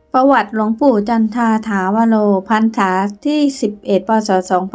ประวัติหลวงปู่จันทาถาวโรพรรษาที่11 พ.ศ.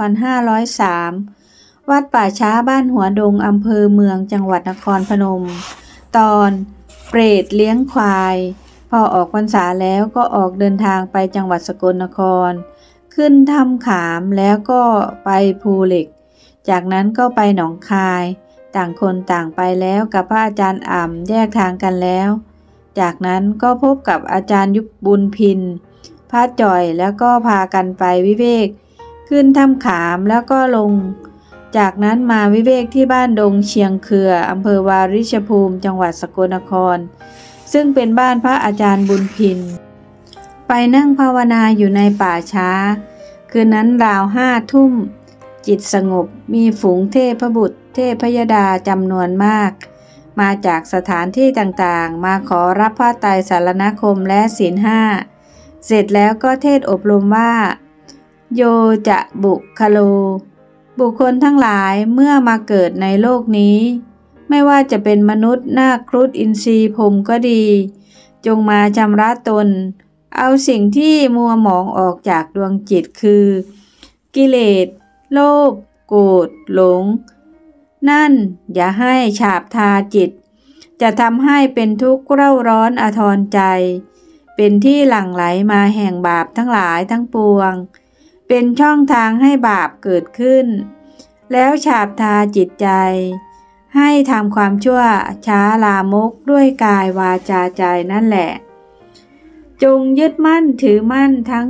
2503 วัดป่าช้าบ้านหัวดงอำเภอเมืองจังหวัดนครพนม ตอนเปรตเลี้ยงควายพอออกพรรษาแล้วก็ออกเดินทางไปจังหวัดสกลนครขึ้นถ้ำขามแล้วก็ไปภูเหล็กจากนั้นก็ไปหนองคายต่างคนต่างไปแล้วกับพระอาจารย์อ่ำแยกทางกันแล้วจากนั้นก็พบกับอาจารย์ยุบบุญพินพระจ่อยแล้วก็พากันไปวิเวกขึ้นถ้ำขามแล้วก็ลงจากนั้นมาวิเวกที่บ้านดงเชียงเคืออำเภอวาริชภูมิจังหวัดสกลนครซึ่งเป็นบ้านพระอาจารย์บุญพินไปนั่งภาวนาอยู่ในป่าช้าคืนนั้นราว5 ทุ่มจิตสงบมีฝูงเทพบุตรเทพยดาจำนวนมากมาจากสถานที่ต่างๆมาขอรับพระไตรสรณคมและศีล5เสร็จแล้วก็เทศอบรมว่าโยจะบุคโลบุคคลทั้งหลายเมื่อมาเกิดในโลกนี้ไม่ว่าจะเป็นมนุษย์นาคครุฑอินทรีพรหมก็ดีจงมาชำระตนเอาสิ่งที่มัวหมองออกจากดวงจิตคือกิเลสโลภโกรธหลงนั่นอย่าให้ฉาบทาจิตจะทำให้เป็นทุกข์เร่าร้อนอาทรใจเป็นที่หลั่งไหลมาแห่งบาปทั้งหลายทั้งปวงเป็นช่องทางให้บาปเกิดขึ้นแล้วฉาบทาจิตใจให้ทำความชั่วช้าลามกด้วยกายวาจาใจนั่นแหละจงยึดมั่นถือมั่นทั้ง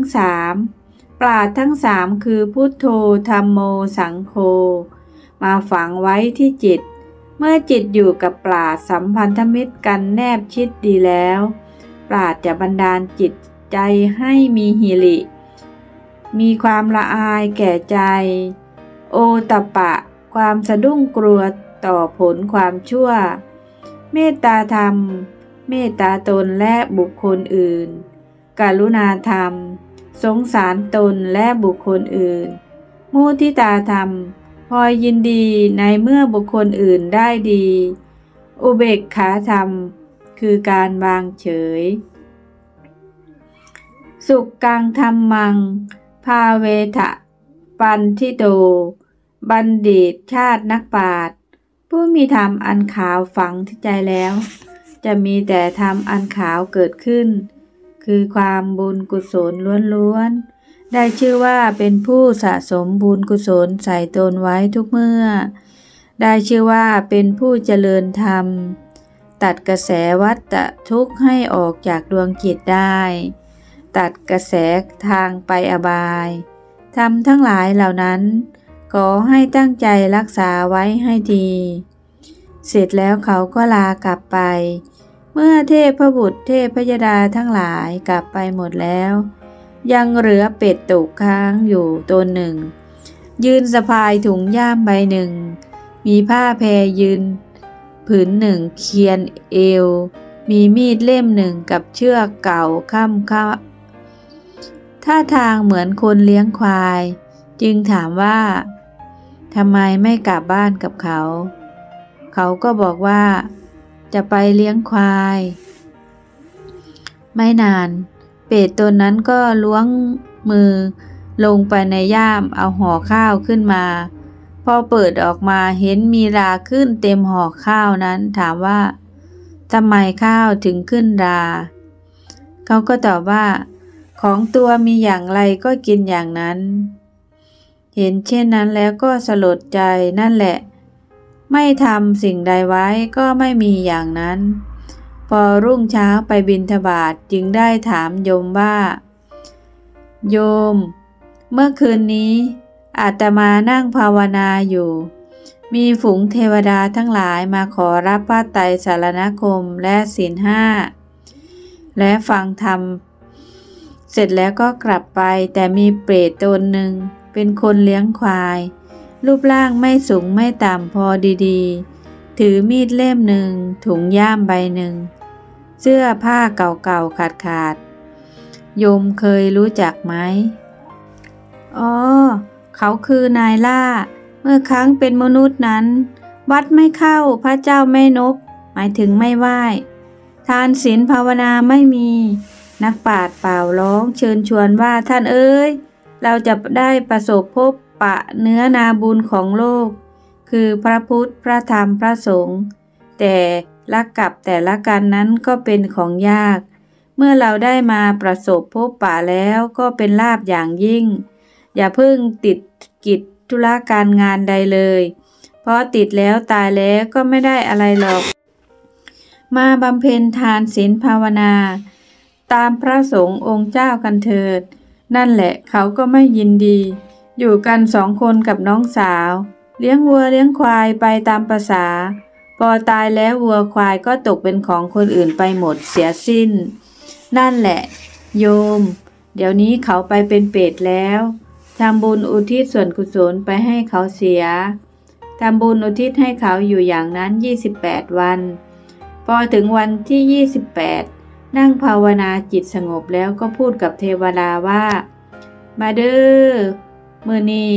3ปราดทั้ง3คือพุทโธธัมโมสังโฆมาฝังไว้ที่จิตเมื่อจิตอยู่กับปราดสัมพันธมิตรกันแนบชิดดีแล้วปราดจะบันดาลจิตใจให้มีหิริมีความละอายแก่ใจโอตปะความสะดุ้งกลัวต่อผลความชั่วเมตตาธรรมเมตตาตนและบุคคลอื่นกรุณาธรรมสงสารตนและบุคคลอื่นมุทิตาธรรมพลอยยินดีในเมื่อบุคคลอื่นได้ดีอุเบกขาธรรมคือการวางเฉยสุขกังธรรมังภาเวทะปันทิโตบัณฑิตชาตินักปราชญ์ผู้มีธรรมอันขาวฝังที่ใจแล้วจะมีแต่ธรรมอันขาวเกิดขึ้นคือความบุญกุศลล้วนๆได้ชื่อว่าเป็นผู้สะสมบุญกุศลใส่ตนไว้ทุกเมื่อได้ชื่อว่าเป็นผู้เจริญธรรมตัดกระแสวัฏฏะทุกข์ให้ออกจากดวงจิตได้ตัดกระแสทางไปอบายธรรมทั้งหลายเหล่านั้นขอให้ตั้งใจรักษาไว้ให้ดีเสร็จแล้วเขาก็ลากลับไปเมื่อเทพบุตรเทพยดาทั้งหลายกลับไปหมดแล้วยังเหลือเป็ดตกค้างอยู่ตนหนึ่งยืนสะพายถุงย่ามใบหนึ่งมีผ้าแพรยืนผืนหนึ่งเคียนเอวมีมีดเล่มหนึ่งกับเชือกเก่าค่ำท่าทางเหมือนคนเลี้ยงควายจึงถามว่าทำไมไม่กลับบ้านกับเขาเขาก็บอกว่าจะไปเลี้ยงควายไม่นานเป็ดตัวนั้นก็ล้วงมือลงไปในย่ามเอาห่อข้าวขึ้นมาพอเปิดออกมาเห็นมีราขึ้นเต็มห่อข้าวนั้นถามว่าทำไมข้าวถึงขึ้นราเขาก็ตอบว่าของตัวมีอย่างไรก็กินอย่างนั้นเห็นเช่นนั้นแล้วก็สลดใจนั่นแหละไม่ทำสิ่งใดไว้ก็ไม่มีอย่างนั้นพอรุ่งเช้าไปบิณฑบาตจึงได้ถามโยมว่าโยมเมื่อคืนนี้อาตมานั่งภาวนาอยู่มีฝูงเทวดาทั้งหลายมาขอรับพระไตรสรณคมและศีล5และฟังธรรมเสร็จแล้วก็กลับไปแต่มีเปรตตนหนึ่งเป็นคนเลี้ยงควายรูปร่างไม่สูงไม่ต่ำพอดีๆถือมีดเล่มหนึ่งถุงย่ามใบหนึ่งเสื้อผ้าเก่าๆขาดๆโยมเคยรู้จักไหมอ๋อเขาคือนายล่าเมื่อครั้งเป็นมนุษย์นั้นวัดไม่เข้าพระเจ้าไม่นบหมายถึงไม่ไหว้ทานศีลภาวนาไม่มีนักปราชญ์เป่าร้องเชิญชวนว่าท่านเอ๋ยเราจะได้ประสบพบปะเนื้อนาบุญของโลกคือพระพุทธพระธรรมพระสงฆ์แต่ละกับแต่ละกันนั้นก็เป็นของยากเมื่อเราได้มาประสบพบปะแล้วก็เป็นลาภอย่างยิ่งอย่าเพิ่งติดกิจธุระการงานใดเลยเพราะติดแล้วตายแล้วก็ไม่ได้อะไรหรอกมาบำเพ็ญทานศีลภาวนาตามพระสงฆ์องค์เจ้ากันเถิดนั่นแหละเขาก็ไม่ยินดีอยู่กัน2 คนกับน้องสาวเลี้ยงวัวเลี้ยงควายไปตามประสาพอตายแล้ววัวควายก็ตกเป็นของคนอื่นไปหมดเสียสิ้นนั่นแหละโยมเดี๋ยวนี้เขาไปเป็นเปรตแล้วทำบุญอุทิศส่วนกุศลไปให้เขาเสียทำบุญอุทิศให้เขาอยู่อย่างนั้น28 วันพอถึงวันที่28นั่งภาวนาจิตสงบแล้วก็พูดกับเทวดาว่ามาเด้อมื้อนี้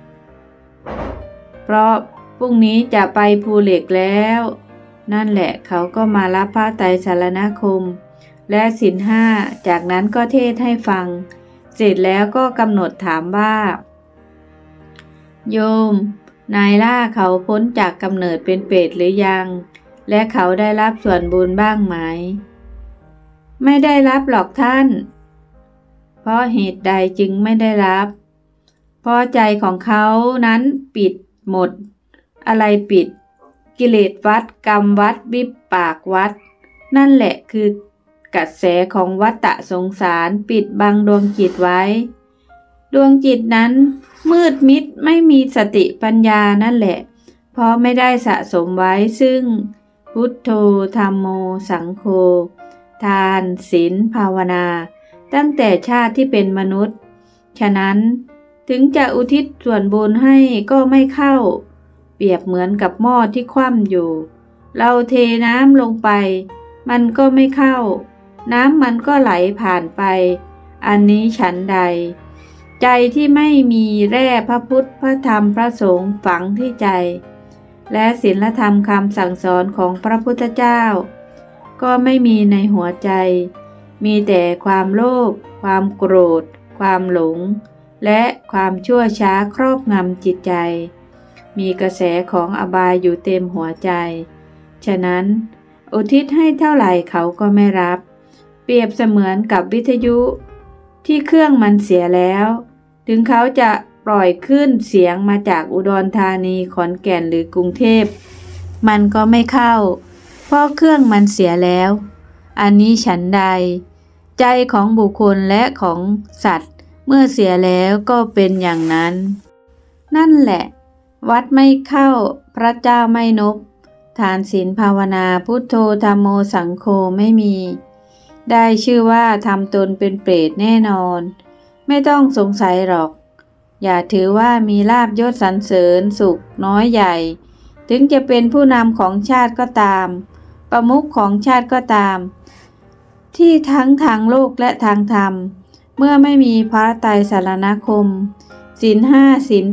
เพราะพรุ่งนี้จะไปภูเหล็กแล้วนั่นแหละเขาก็มารับพระไตรสรณคมและศีล 5จากนั้นก็เทศให้ฟังเสร็จแล้วก็กำหนดถามว่าโยมนายล่าเขาพ้นจากกำเนิดเป็นเปรตหรือยังและเขาได้รับส่วนบุญบ้างไหมไม่ได้รับหรอกท่านเพราะเหตุใดจึงไม่ได้รับเพราะใจของเขานั้นปิดหมดอะไรปิดกิเลสวัฏกรรมวัฏวิปากวัฏนั่นแหละคือกระแสของวัฏฏะสงสารปิดบังดวงจิตไว้ดวงจิตนั้นมืดมิดไม่มีสติปัญญานั่นแหละเพราะไม่ได้สะสมไว้ซึ่งพุทโธธัมโมสังโฆทานศีลภาวนาตั้งแต่ชาติที่เป็นมนุษย์ฉะนั้นถึงจะอุทิศส่วนบุญให้ก็ไม่เข้าเปรียบเหมือนกับหม้อที่คว่ำอยู่เราเทน้ำลงไปมันก็ไม่เข้าน้ำมันก็ไหลผ่านไปอันนี้ฉันใดใจที่ไม่มีแร่พระพุทธพระธรรมพระสงฆ์ฝังที่ใจและศีลธรรมคำสั่งสอนของพระพุทธเจ้าก็ไม่มีในหัวใจมีแต่ความโลภความโกรธความหลงและความชั่วช้าครอบงำจิตใจมีกระแสของอบายอยู่เต็มหัวใจฉะนั้นอุทิศให้เท่าไหร่เขาก็ไม่รับเปรียบเสมือนกับวิทยุที่เครื่องมันเสียแล้วถึงเขาจะปล่อยขึ้นเสียงมาจากอุดรธานีขอนแก่นหรือกรุงเทพมันก็ไม่เข้าเพราะเครื่องมันเสียแล้วอันนี้ฉันใดใจของบุคคลและของสัตว์เมื่อเสียแล้วก็เป็นอย่างนั้นนั่นแหละวัดไม่เข้าพระเจ้าไม่นบทานศีลภาวนาพุทโธธัมโมสังโฆไม่มีได้ชื่อว่าทำตนเป็นเปรตแน่นอนไม่ต้องสงสัยหรอกอย่าถือว่ามีลาภยศสรรเสริญสุขน้อยใหญ่ถึงจะเป็นผู้นำของชาติก็ตามประมุขของชาติก็ตามที่ทั้งทางโลกและทางธรรมเมื่อไม่มีพระไตรสรณคมศีล 5ศีล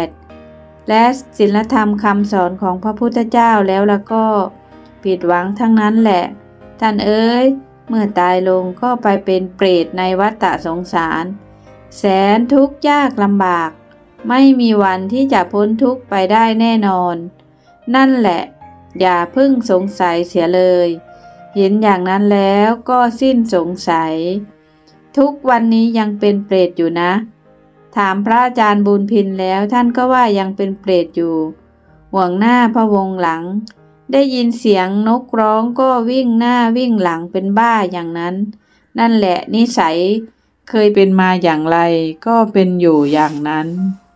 8และศีลธรรมคำสอนของพระพุทธเจ้าแล้วก็ผิดหวังทั้งนั้นแหละท่านเอ๋ยเมื่อตายลงก็ไปเป็นเปรตในวัฏฏะสงสารแสนทุกข์ยากลำบากไม่มีวันที่จะพ้นทุกข์ไปได้แน่นอนนั่นแหละอย่าเพิ่งสงสัยเสียเลยเห็นอย่างนั้นแล้วก็สิ้นสงสัยทุกวันนี้ยังเป็นเปรตอยู่นะถามพระอาจารย์บุญพินแล้วท่านก็ว่ายังเป็นเปรตอยู่ห่วงหน้าพะวงหลังได้ยินเสียงนกร้องก็วิ่งหน้าวิ่งหลังเป็นบ้าอย่างนั้นนั่นแหละนิสัยเคยเป็นมาอย่างไรก็เป็นอยู่อย่างนั้น